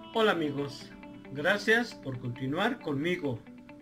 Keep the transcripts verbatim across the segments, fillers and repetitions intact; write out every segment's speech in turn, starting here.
Hola amigos, gracias por continuar conmigo.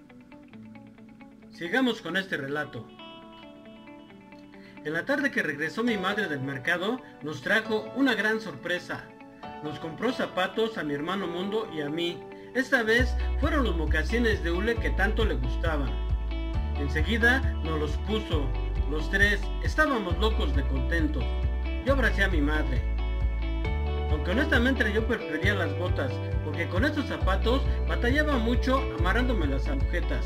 Sigamos con este relato. En la tarde que regresó mi madre del mercado, nos trajo una gran sorpresa. Nos compró zapatos a mi hermano Mundo y a mí. Esta vez fueron los mocasines de hule que tanto le gustaban. Enseguida nos los puso. Los tres estábamos locos de contentos. Yo abracé a mi madre. Aunque honestamente yo prefería las botas, porque con estos zapatos batallaba mucho amarrándome las agujetas.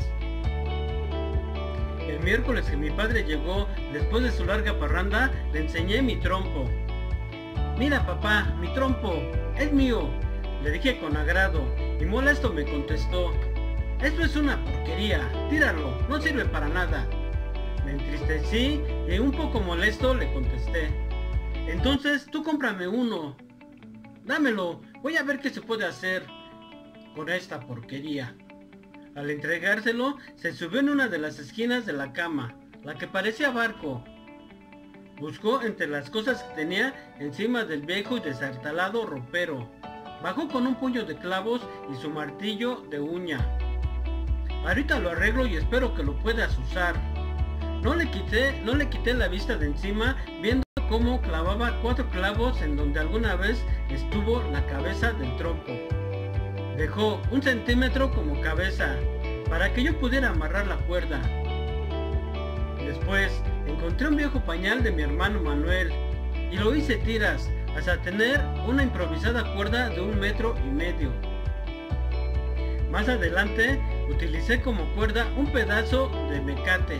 El miércoles que mi padre llegó, después de su larga parranda, le enseñé mi trompo. «Mira papá, mi trompo, es mío», le dije con agrado, y molesto me contestó: «Esto es una porquería, tíralo, no sirve para nada». Me entristecí y un poco molesto le contesté: «Entonces tú cómprame uno. Dámelo, voy a ver qué se puede hacer con esta porquería». Al entregárselo, se subió en una de las esquinas de la cama, la que parecía barco. Buscó entre las cosas que tenía encima del viejo y destartalado ropero. Bajó con un puño de clavos y su martillo de uña. «Ahorita lo arreglo y espero que lo puedas usar». No le quité, no le quité la vista de encima, viendo cómo clavaba cuatro clavos en donde alguna vez estuvo la cabeza del trompo. Dejó un centímetro como cabeza, para que yo pudiera amarrar la cuerda. Después encontré un viejo pañal de mi hermano Manuel, y lo hice tiras, hasta tener una improvisada cuerda de un metro y medio. Más adelante, utilicé como cuerda un pedazo de mecate.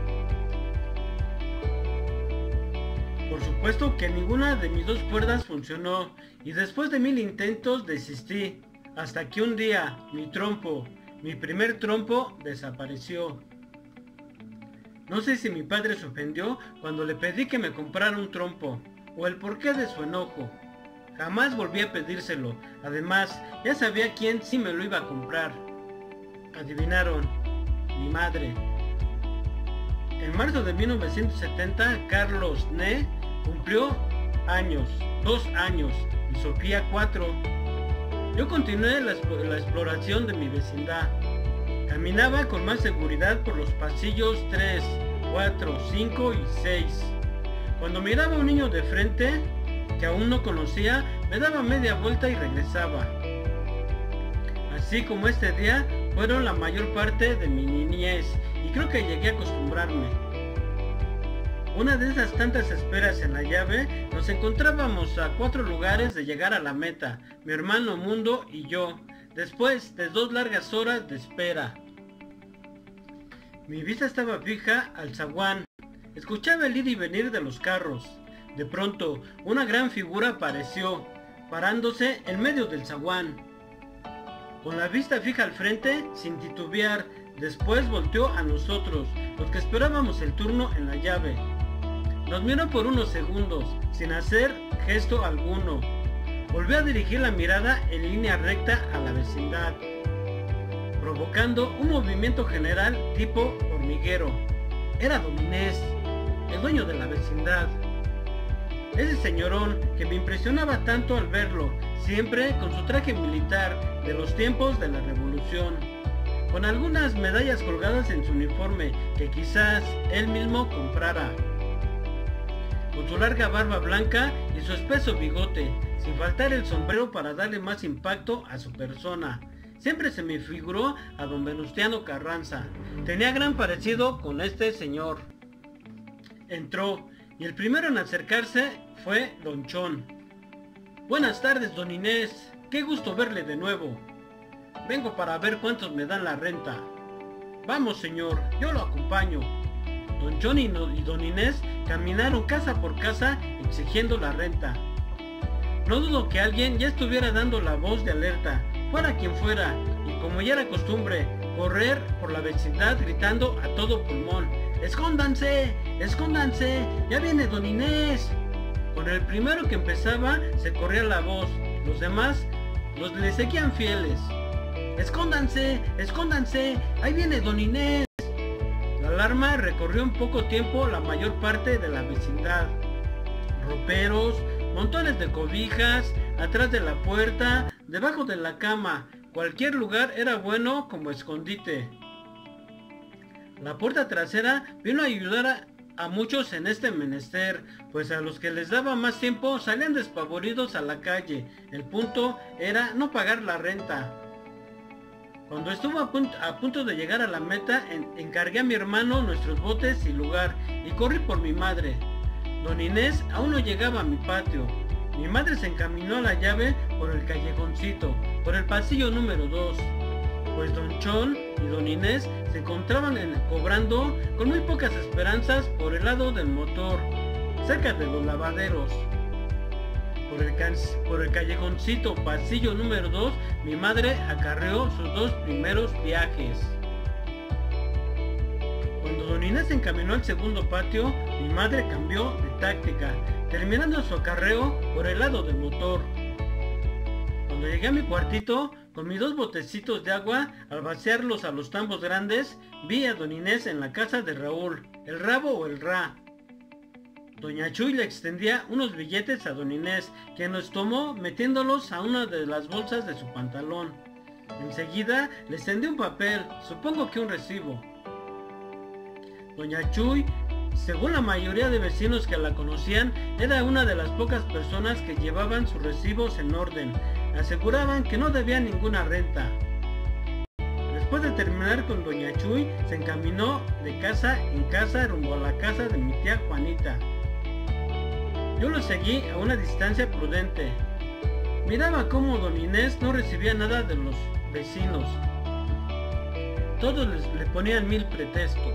Por supuesto que ninguna de mis dos cuerdas funcionó, y después de mil intentos desistí, hasta que un día mi trompo, mi primer trompo, desapareció. No sé si mi padre se ofendió cuando le pedí que me comprara un trompo, o el porqué de su enojo. Jamás volví a pedírselo, además ya sabía quién sí me lo iba a comprar. Adivinaron: mi madre. En marzo de mil novecientos setenta, Carlos Ne cumplió años, dos años, y Sofía cuatro. Yo continué la, la exploración de mi vecindad. Caminaba con más seguridad por los pasillos tres, cuatro, cinco y seis. Cuando miraba a un niño de frente, que aún no conocía, me daba media vuelta y regresaba. Así como este día, fueron la mayor parte de mi niñez, y creo que llegué a acostumbrarme. Una de esas tantas esperas en la llave, nos encontrábamos a cuatro lugares de llegar a la meta, mi hermano Mundo y yo, después de dos largas horas de espera. Mi vista estaba fija al zaguán, escuchaba el ir y venir de los carros. De pronto, una gran figura apareció, parándose en medio del zaguán. Con la vista fija al frente, sin titubear, después volteó a nosotros, los que esperábamos el turno en la llave. Nos miró por unos segundos, sin hacer gesto alguno. Volvió a dirigir la mirada en línea recta a la vecindad, provocando un movimiento general tipo hormiguero. Era Don Inés, el dueño de la vecindad. Ese señorón que me impresionaba tanto al verlo, siempre con su traje militar de los tiempos de la Revolución, con algunas medallas colgadas en su uniforme que quizás él mismo comprara, con su larga barba blanca y su espeso bigote, sin faltar el sombrero para darle más impacto a su persona. Siempre se me figuró a don Venustiano Carranza. Tenía gran parecido con este señor. Entró, y el primero en acercarse fue don Chon. «Buenas tardes, don Inés, qué gusto verle de nuevo. Vengo para ver cuántos me dan la renta». «Vamos, señor, yo lo acompaño». Don Chon y don Inés caminaron casa por casa exigiendo la renta. No dudo que alguien ya estuviera dando la voz de alerta, fuera quien fuera, y como ya era costumbre, correr por la vecindad gritando a todo pulmón: «¡Escóndanse! ¡Escóndanse! ¡Ya viene don Inés!». Con el primero que empezaba se corría la voz, los demás los le seguían fieles: «¡Escóndanse! ¡Escóndanse! ¡Ahí viene don Inés!». La alarma recorrió en poco tiempo la mayor parte de la vecindad. Roperos, montones de cobijas, atrás de la puerta, debajo de la cama. Cualquier lugar era bueno como escondite. La puerta trasera vino a ayudar a, a muchos en este menester, pues a los que les daba más tiempo salían despavoridos a la calle. El punto era no pagar la renta. Cuando estuvo a punto, a punto de llegar a la meta, en, encargué a mi hermano nuestros botes y lugar, y corrí por mi madre. Don Inés aún no llegaba a mi patio. Mi madre se encaminó a la llave por el callejoncito, por el pasillo número dos, pues Don Chon y Don Inés se encontraban en, cobrando con muy pocas esperanzas por el lado del motor, cerca de los lavaderos. Por el, por el callejoncito pasillo número dos, mi madre acarreó sus dos primeros viajes. Cuando Don Inés se encaminó al segundo patio, mi madre cambió de táctica, terminando su acarreo por el lado del motor. Cuando llegué a mi cuartito, con mis dos botecitos de agua, al vaciarlos a los tambos grandes, vi a Don Inés en la casa de Raúl, el Rabo o el Ra. Doña Chuy le extendía unos billetes a Don Inés, quien los tomó metiéndolos a una de las bolsas de su pantalón. Enseguida le extendió un papel, supongo que un recibo. Doña Chuy, según la mayoría de vecinos que la conocían, era una de las pocas personas que llevaban sus recibos en orden. Aseguraban que no debía ninguna renta. Después de terminar con Doña Chuy, se encaminó de casa en casa rumbo a la casa de mi tía Juanita. Yo lo seguí a una distancia prudente. Miraba cómo Don Inés no recibía nada de los vecinos. Todos les, le ponían mil pretextos.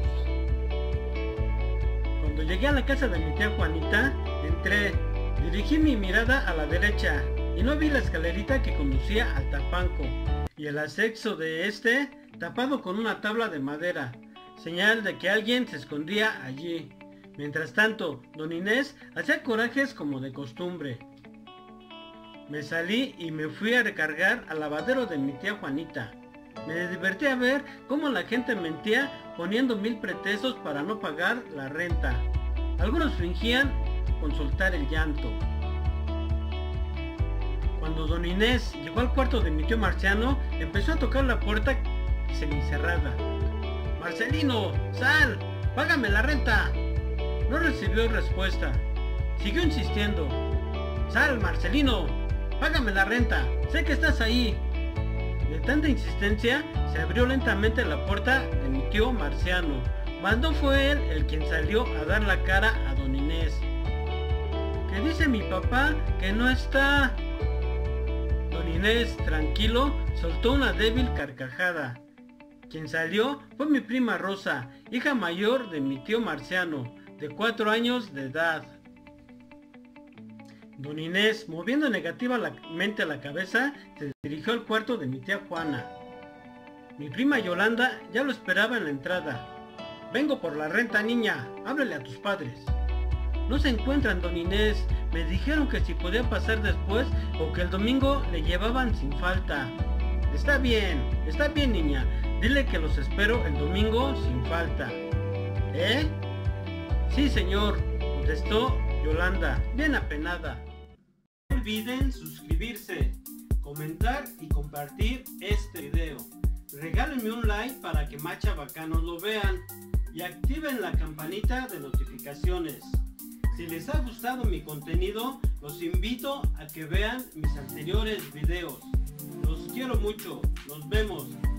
Cuando llegué a la casa de mi tía Juanita, entré, dirigí mi mirada a la derecha y no vi la escalerita que conducía al tapanco y el acceso de este tapado con una tabla de madera, señal de que alguien se escondía allí. Mientras tanto, Don Inés hacía corajes como de costumbre. Me salí y me fui a recargar al lavadero de mi tía Juanita. Me divertí a ver cómo la gente mentía poniendo mil pretextos para no pagar la renta. Algunos fingían con soltar el llanto. Cuando Don Inés llegó al cuarto de mi tío Marciano, empezó a tocar la puerta semicerrada. «Marcelino, sal, págame la renta». No recibió respuesta. Siguió insistiendo. «Sal, Marcelino, págame la renta, sé que estás ahí». De tanta insistencia, se abrió lentamente la puerta de mi tío Marciano, mas no fue él el quien salió a dar la cara a Don Inés. «¿Qué dice mi papá que no está?» Don Inés, tranquilo, soltó una débil carcajada. Quien salió fue mi prima Rosa, hija mayor de mi tío Marciano, de cuatro años de edad. Don Inés, moviendo negativamente la cabeza, se dirigió al cuarto de mi tía Juana. Mi prima Yolanda ya lo esperaba en la entrada. «Vengo por la renta, niña, háblale a tus padres». «No se encuentran, Don Inés, me dijeron que si podía pasar después o que el domingo le llevaban sin falta». «Está bien, está bien, niña, dile que los espero el domingo sin falta». «¿Eh?» «Sí, señor», contestó Yolanda, bien apenada. No olviden suscribirse, comentar y compartir este video. Regálenme un like para que más chavacanos lo vean y activen la campanita de notificaciones. Si les ha gustado mi contenido, los invito a que vean mis anteriores videos. Los quiero mucho, nos vemos.